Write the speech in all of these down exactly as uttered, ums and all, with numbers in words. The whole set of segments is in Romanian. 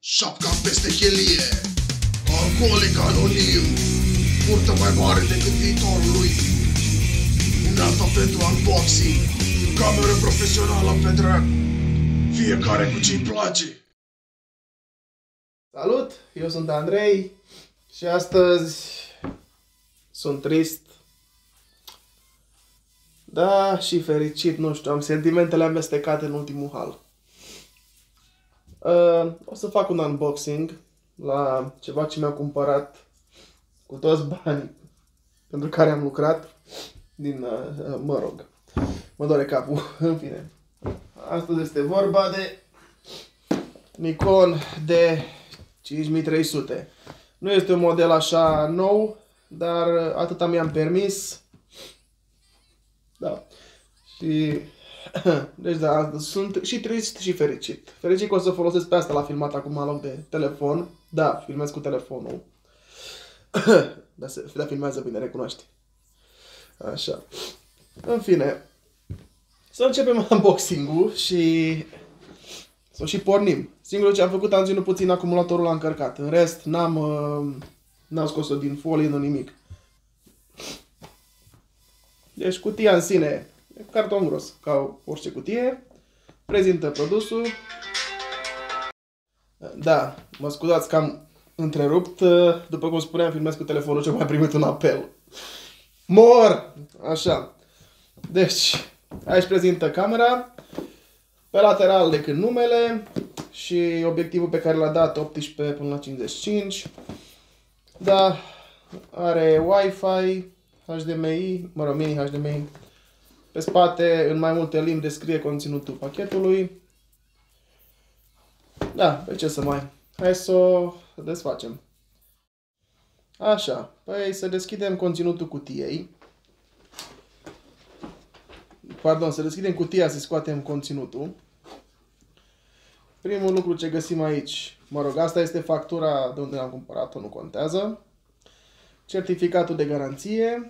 Șapca peste chelie, alcoolic anonim, purtă mai mare decât viitorul lui. Unealta pentru unboxing, cameră profesională pe drept, fiecare cu ce-i place. Salut, eu sunt Andrei și astăzi sunt trist. Da, și fericit, nu știu, am sentimentele amestecate în ultimul hal. Uh, o să fac un unboxing la ceva ce mi-am cumpărat cu toți banii pentru care am lucrat din, uh, mă rog, mă doare capul, în fine. Astăzi este vorba de Nikon D cinci mii trei sute. Nu este un model așa nou, dar atâta mi-am permis. Da. Și deci da, sunt și trist și fericit. Fericit că o să folosesc pe asta la filmat acum în loc de telefon. Da, filmez cu telefonul. Dar se da, filmează bine, recunoaște. Așa. În fine. Să începem unboxing-ul și să și pornim. Singurul ce am făcut, am ținut puțin acumulatorul la încărcat. În rest, n-am n-am scos-o din folie, nu nimic. Deci cutia în sine e carton gros, ca orice cutie. Prezintă produsul. Da, mă scuzați că am întrerupt. După cum spuneam, filmez cu telefonul și am mai primit un apel. Mor! Așa. Deci, aici prezintă camera. Pe lateral decât numele și obiectivul pe care l-a dat, optsprezece până la cincizeci și cinci. Da, are Wi-Fi, H D M I, mă rog, mini H D M I. Pe spate, în mai multe limbi, descrie conținutul pachetului. Da, pe ce să mai... Hai să o desfacem. Așa, păi să deschidem conținutul cutiei. Pardon, să deschidem cutia, să scoatem conținutul. Primul lucru ce găsim aici, mă rog, asta este factura de unde am cumpărat-o, nu contează. Certificatul de garanție.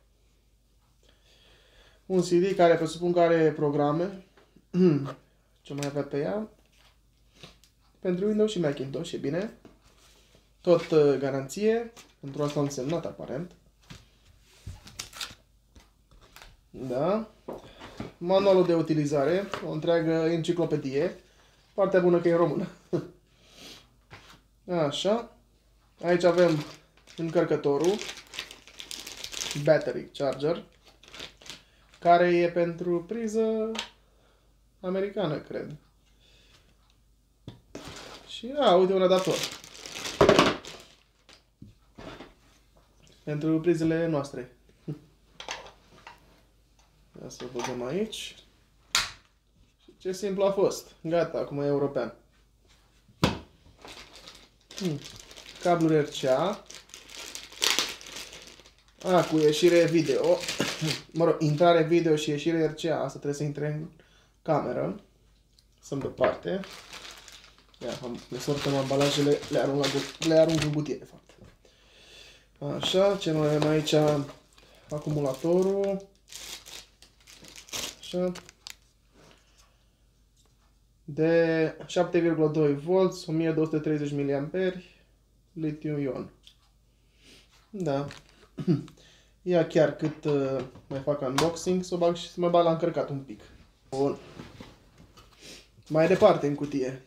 Un C D care presupun că are programe. Ce mai avea pe ea? Pentru Windows și Macintosh, e bine. Tot uh, garanție. Pentru asta am semnat aparent. Da. Manualul de utilizare. O întreagă enciclopedie. Partea bună că e în română. Așa. Aici avem încărcătorul. Battery charger. Care e pentru priză americană, cred. Și, a, uite un adaptor. Pentru prizele noastre. Ia să băgăm aici. Și ce simplu a fost. Gata, acum e european. Hmm. Cabluri R C A. A, cu ieșire video. Mă rog, intrare video și ieșire R C A. Asta trebuie să intre în cameră. Sunt departe. Ia, le sortăm ambalajele, le arunc, le arunc în cutie, de fapt. Așa, ce mai avem aici? Acumulatorul. Așa. De șapte virgulă doi volți, o mie două sute treizeci miliamperi, litiu-ion. Da. Ia chiar cât uh, mai fac unboxing, să o bag și să mă bag la încărcat un pic. Bun. Mai departe în cutie.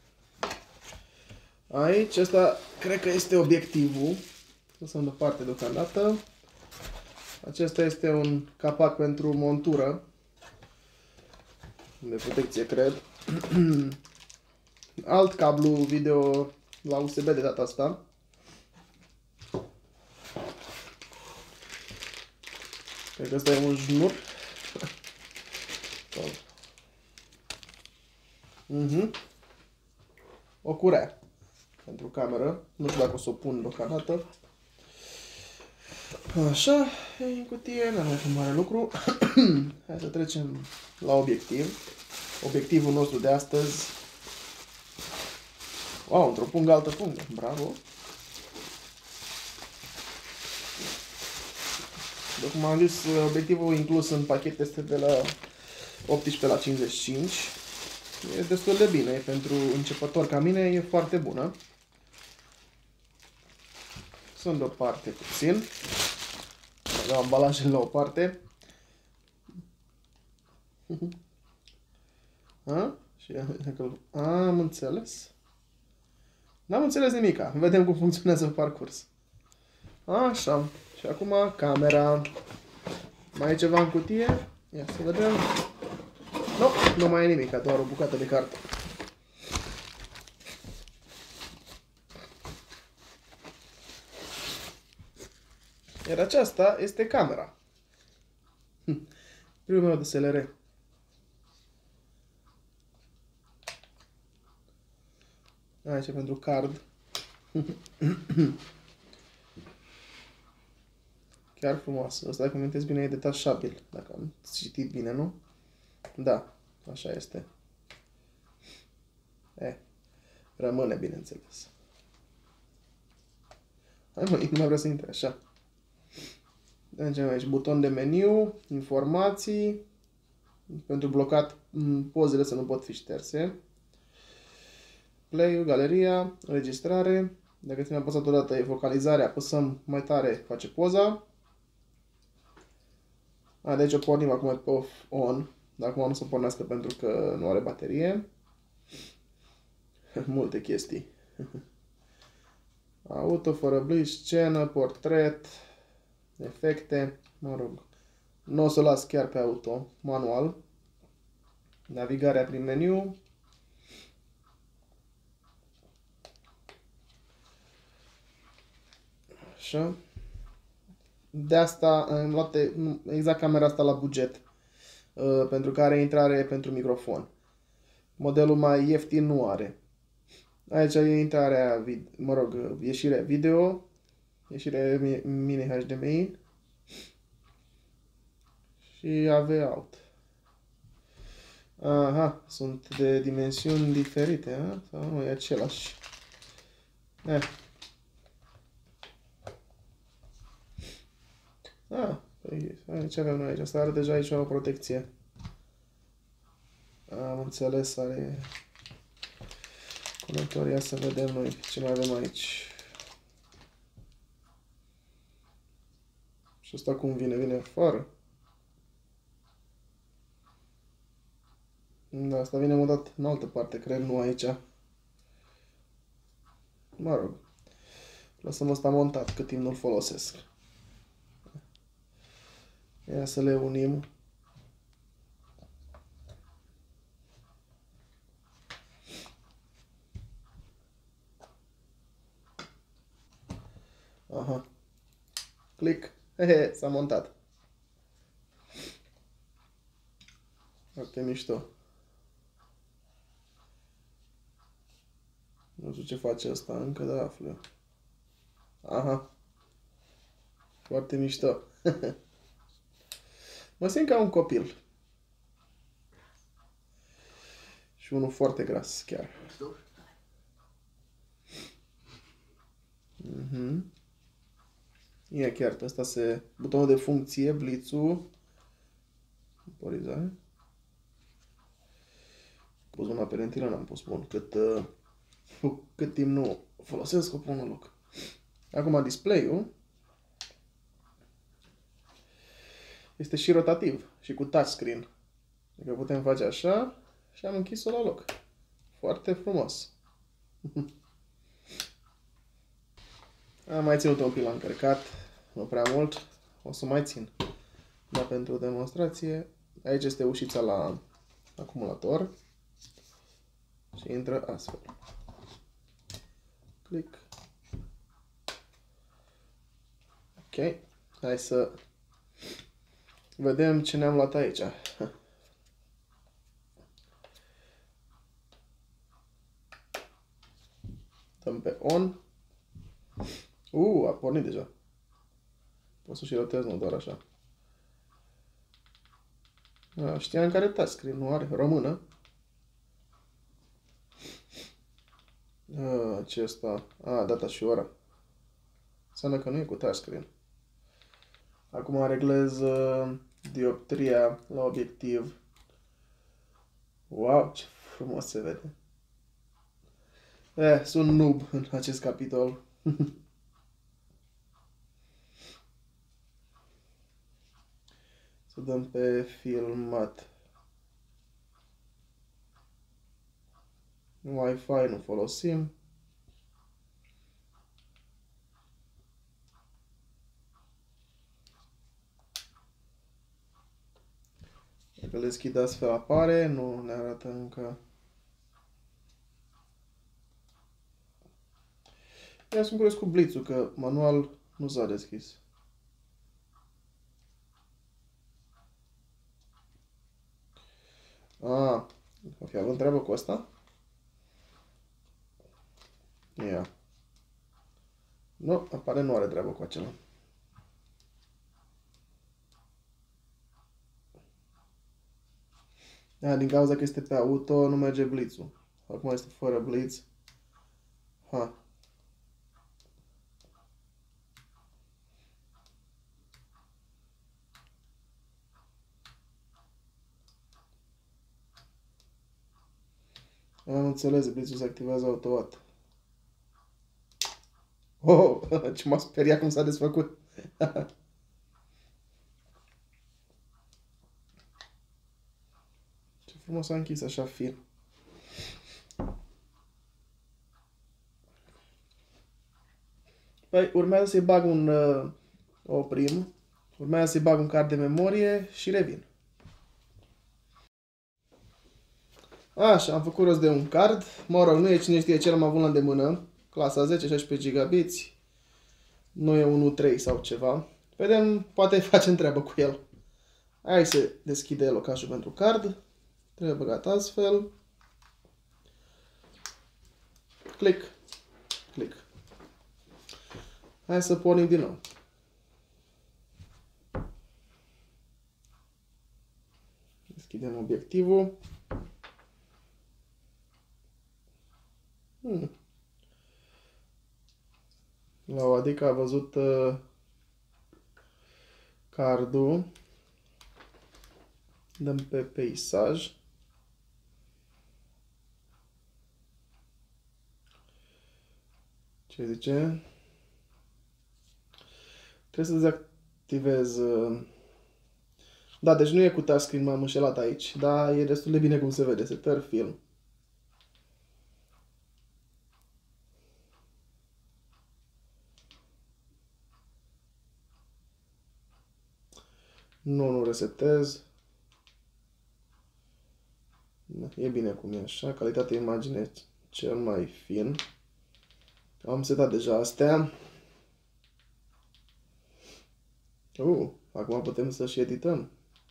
Aici, ăsta cred că este obiectivul. O să-mi departe deocamdată. Acesta este un capac pentru montură. De protecție, cred. Alt cablu video la U S B de data asta. Cred că ăsta e un jnur. uh-huh. O curea pentru cameră. Nu știu dacă o să o pun deocamdată. Așa, e în cutie, n-am mai mare lucru. Hai să trecem la obiectiv. Obiectivul nostru de astăzi. Wow, într-o pungă, altă pungă. Bravo! După cum am zis, obiectivul inclus în pachet este de la optsprezece la cincizeci și cinci. E destul de bine, pentru începător ca mine e foarte bună. Sunt o parte puțin. Dau ambalajele la o parte. A? Și a, am înțeles. N-am înțeles nimica. Vedem cum funcționează pe parcurs. Așa. Și acum camera. Mai e ceva în cutie? Ia să vedem. Nu, nu mai e nimic, doar o bucată de carton. Iar aceasta este camera. Primul meu D S L R. Aici pentru card. Chiar frumoasă. Ăsta, dacă mintesc bine, e detașabil. Dacă am citit bine, nu? Da, așa este. E, rămâne, bineînțeles. Hai mă, nu mai vreau să intre, așa. Mergem aici, buton de meniu, informații, pentru blocat pozele să nu pot fi șterse. Play, galeria, înregistrare. Dacă ținem apăsat odată e focalizarea, apăsăm mai tare, face poza. A, deci o pornim acum pe off-on. Dar acum nu se pornească pentru că nu are baterie. Multe chestii. Auto, fără bliș, scenă, portret, efecte, mă rog. Nu o să o las chiar pe auto, manual. Navigarea prin meniu. Așa. De asta am luat exact camera asta la buget. Pentru că are intrare pentru microfon. Modelul mai ieftin nu are. Aici e intrarea, mă rog, ieșirea video, ieșirea mini H D M I și A V out. Aha, sunt de dimensiuni diferite, a? Sau nu, e același. Eh. Ah, păi, aici avem noi aici. Asta are deja aici o protecție. Am înțeles, are conector. Ia să vedem noi ce mai avem aici. Și asta cum vine? Vine fără. Da, asta vine mutat în altă parte, cred, nu aici. Mă rog. Lăsăm asta montat cât timp nu-l folosesc. Ia să le unim. Aha. Click. Hehe, s-a montat. Foarte mișto. Nu știu ce face asta încă, dar află. Aha. Foarte mișto. Mă simt ca un copil. Și unul foarte gras, chiar. Mhm. E chiar, ăsta se... butonul de funcție, blițul. Temporizare. Pus una pe lentilă, n-am pus bun. Cât, uh, cât timp nu folosesc, o pun în loc. Acum display-ul este și rotativ și cu touchscreen. Adică putem face așa și am închis-o la loc. Foarte frumos. Am mai ținut un pic la încărcat, nu prea mult, o să mai țin. Dar pentru demonstrație, aici este ușița la acumulator și intră astfel. Click. Ok, hai să vedem ce ne-am luat aici. Dăm pe on. Uh, a pornit deja. Pot să și rotez, nu doar așa. A, știam care touchscreen, nu are, română. A, ce asta? A, data și ora. Înseamnă că nu e cu touchscreen. Acum reglez uh, dioptria la obiectiv. Wow, ce frumos se vede. Eh, sunt noob în acest capitol. Să dăm pe filmat. Wi-Fi nu folosim. Dacă le deschid astfel apare, nu ne arată încă. Eu sunt curios cu blitzul, că manual nu s-a deschis. Ah, o fi având treabă cu asta? Ia. Nu, apare nu are treabă cu acela. Da, din cauza că este pe auto, nu merge blitzul. Acum este fără blitz. Ha. Am înțeles, blitzul se activează automat. Oh, ce m-a speriat cum s-a desfăcut. Ce frumos a închis așa fin. Păi, urmează să-i bag un... Uh, oprim. Urmează să-i bag un card de memorie și revin. Așa, am făcut rost de un card. Mă rog, nu e cine știe ce l-am avut la îndemână. Clasa zece, șaisprezece gigabiți. Nu e un U trei sau ceva. Vedem, poate facem treabă cu el. Hai să deschide locașul pentru card. Trebuie băgat astfel. Click. Click. Hai să pornim din nou. Deschidem obiectivul. Hmm. La o adică a văzut uh, cardul. Dăm pe peisaj. Ce zice? Trebuie să dezactivez. Uh... Da, deci nu e cu touchscreen, m-am înșelat aici, dar e destul de bine cum se vede. Setări film. Nu, nu resetez. E bine cum e așa. Calitatea imagine cel mai fin. Am setat deja astea. Uh, acum putem să și edităm.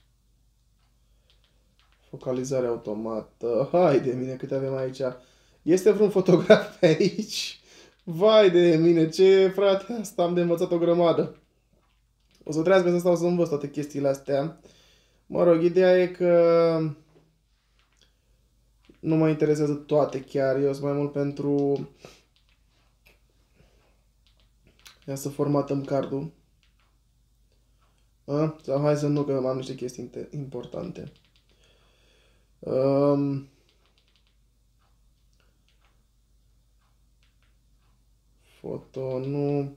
Focalizare automată. Hai de mine câte avem aici. Este vreun fotograf pe aici? Vai de mine, ce frate, asta am de învățat o grămadă. O să trească să stau să învăț toate chestiile astea. Mă rog, ideea e că nu mă interesează toate chiar. Eu sunt mai mult pentru... Ia să formatăm cardul. A? Sau hai să nu, că am niște chestii importante. Um... Foto, nu...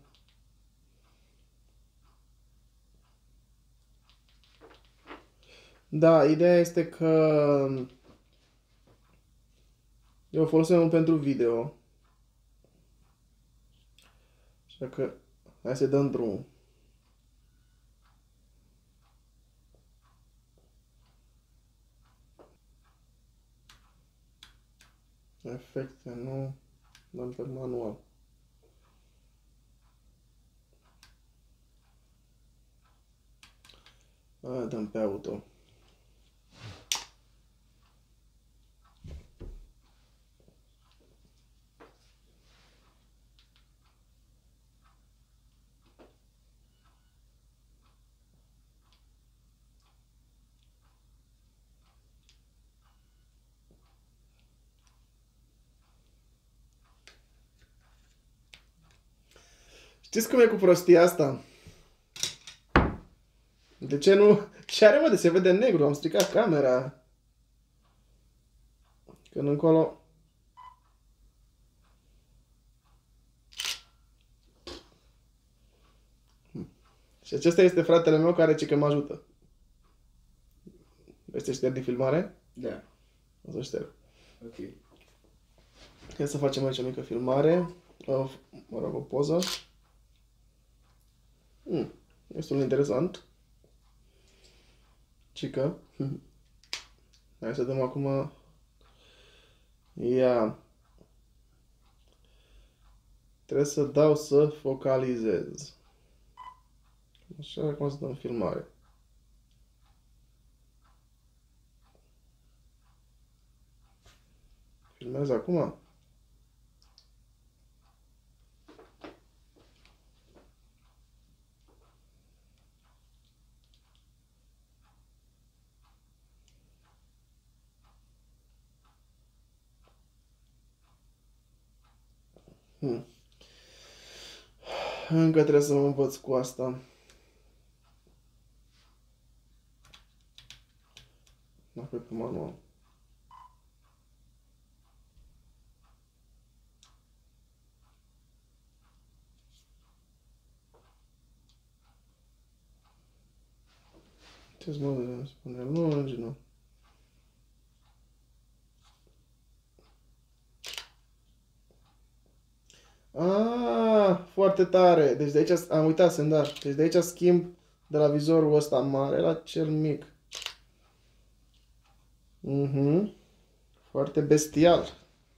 Da, ideea este că eu folosesc pentru video. Așa că hai să dăm drumul. Efecte, nu. Dăm pe manual. Aia dăm pe auto. Știți cum e cu prostia asta? De ce nu? Ce are, mă, de se vede negru? Am stricat camera. Când încolo... Și acesta este fratele meu care zice că mă ajută. Vrei să șterg din filmare? Da. O să șterg. Ok. Ia să facem aici o mică filmare. O, mă rog, o poză. Hmm. Destul de interesant. Cică. Hai să dăm acum... Ia. Trebuie să dau să focalizez. Așa, acum să dăm filmare. Filmez acum? Hmm. Încă trebuie să mă învăț cu asta. Apoi pe manual. Ce-ți mă spune? Lungi, nu. Ah, foarte tare. Deci de aici am uitat să-mi da. Deci de aici schimb de la vizorul ăsta mare la cel mic. Mhm. Foarte bestial.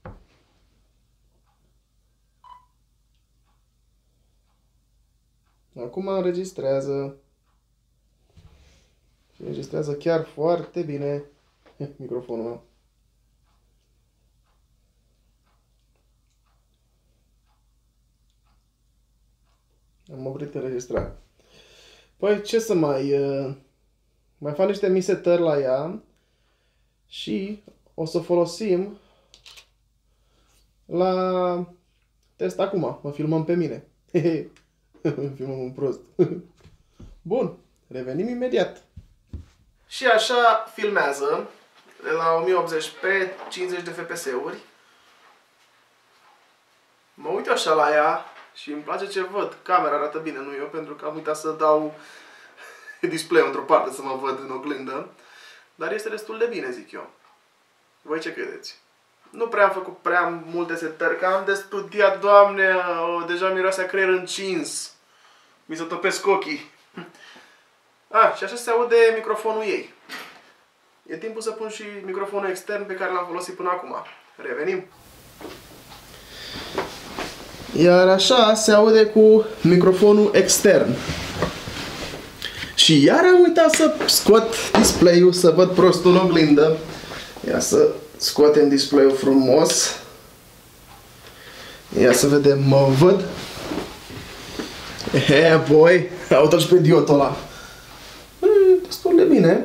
Acum înregistrează. Și înregistrează chiar foarte bine microfonul meu. Am oprit înregistrarea. Păi ce să mai... Uh, mai fac niște misetări la ea și o să folosim la test acum. Mă filmăm pe mine. Mă filmăm un prost. Bun, revenim imediat. Și așa filmează de la o mie optzeci p cincizeci de F P S-uri. Mă uit așa la ea și îmi place ce văd. Camera arată bine, nu eu, pentru că am uitat să dau display într-o parte să mă văd în oglindă. Dar este destul de bine, zic eu. Voi ce credeți? Nu prea am făcut prea multe setări, că am de studiat, Doamne, oh, deja miroase a creier încins. Mi se topesc ochii. Ah, și așa se aude microfonul ei. E timpul să pun și microfonul extern pe care l-am folosit până acum. Revenim. Iar așa se aude cu microfonul extern. Și iar am uitat să scot display-ul, să văd prostul în oglindă. Ia să scoatem display-ul frumos. Ia să vedem, mă văd. He, boy, aută-l și pe idiotul ăla. Destul de bine.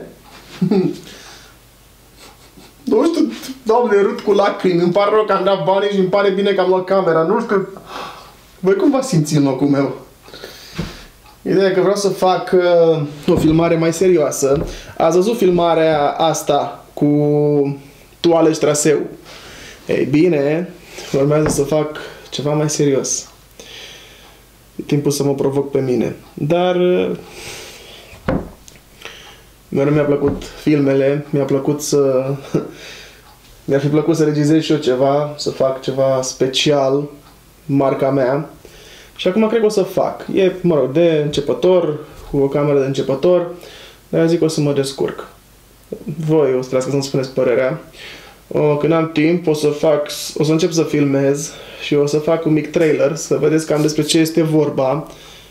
Nu știu, Doamne, râd cu lacrimi, îmi pare rău că am dat banii și îmi pare bine că am luat camera, nu știu. Voi cum v-ați simțit în locul meu? Ideea e că vreau să fac uh, o filmare mai serioasă. Ați văzut filmarea asta cu Tu alegi traseu. Ei bine, urmează să fac ceva mai serios. E timpul să mă provoc pe mine. Dar uh, mereu mi-a plăcut filmele, mi-a plăcut să... mi-ar fi plăcut să regizez și eu ceva, să fac ceva special, marca mea. Și acum cred că o să fac. E, mă rog, de începător, cu o cameră de începător, dar zic o să mă descurc. Voi o să trebuie să-mi spuneți părerea. O, când am timp, o să fac, o să încep să filmez și o să fac un mic trailer, să vedeți cam despre ce este vorba.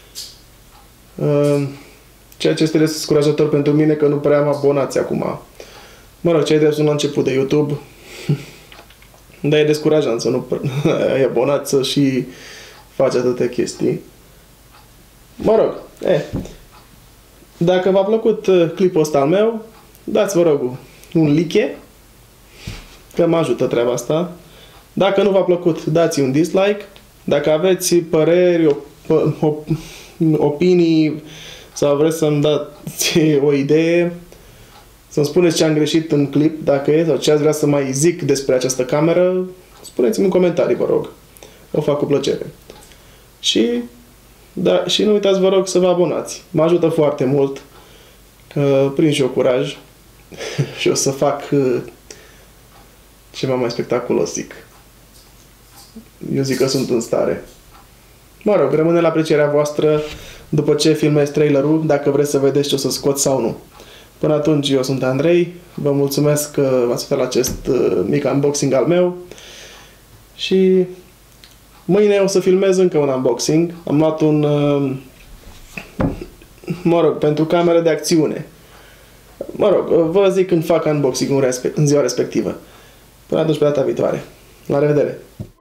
Ceea ce este descurajator pentru mine, că nu prea am abonați acum. Mă rog, cei drept sunt la început de YouTube. Dar e descurajant să nu ai abonați să și faci atâtea chestii. Mă rog, e. Dacă v-a plăcut clipul ăsta al meu, dați, vă rog, un like, că mă ajută treaba asta. Dacă nu v-a plăcut, dați un dislike. Dacă aveți păreri, op op opinii sau vreți să-mi dați o idee Să-mi spuneți ce am greșit în clip, dacă e, sau ce ați vrea să mai zic despre această cameră, spuneți-mi în comentarii, vă rog. O fac cu plăcere. Și, da, și nu uitați, vă rog, să vă abonați. Mă ajută foarte mult, că prind și eu curaj și o să fac uh, ceva mai spectaculos, zic. Eu zic că sunt în stare. Mă rog, rămâne la aprecierea voastră după ce filmez trailerul, dacă vreți să vedeți ce o să scot sau nu. Până atunci, eu sunt Andrei, vă mulțumesc că v-ați uitat la acest uh, mic unboxing al meu și mâine o să filmez încă un unboxing. Am luat un, uh, mă rog, pentru cameră de acțiune. Mă rog, vă zic când fac unboxing în, în ziua respectivă. Până atunci, pe data viitoare. La revedere!